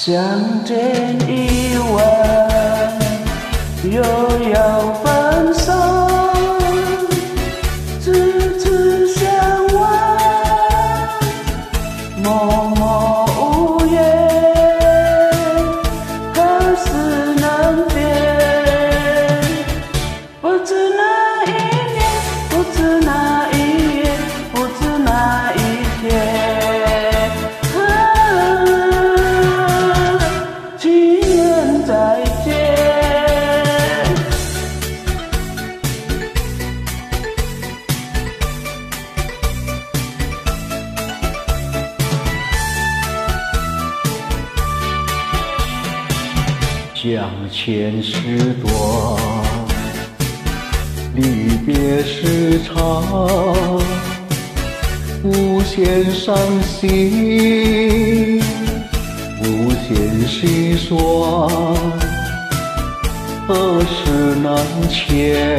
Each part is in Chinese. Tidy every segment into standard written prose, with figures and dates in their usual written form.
相见一晚，又要分手，咫尺相望，默默无言，何时能见？不知哪一年，不知哪一月，不知哪一天。再见， 相欠事多，离别时长，无限伤心，无限细说，何时难牵？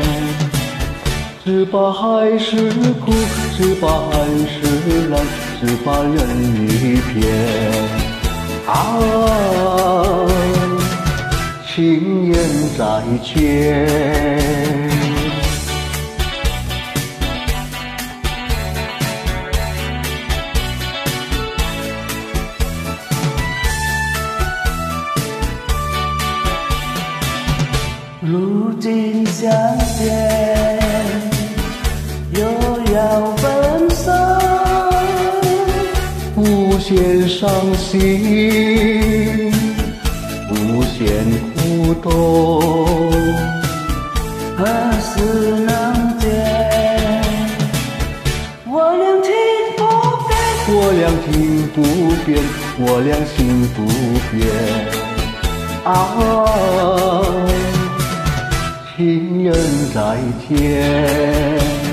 只怕海是苦，只怕海是难，只怕人已偏。轻言再见。 如今相见，又要分手， 无限伤心，无限苦痛， 何时能见？我俩听不变， 我俩听不变，我俩心不变。情人再见。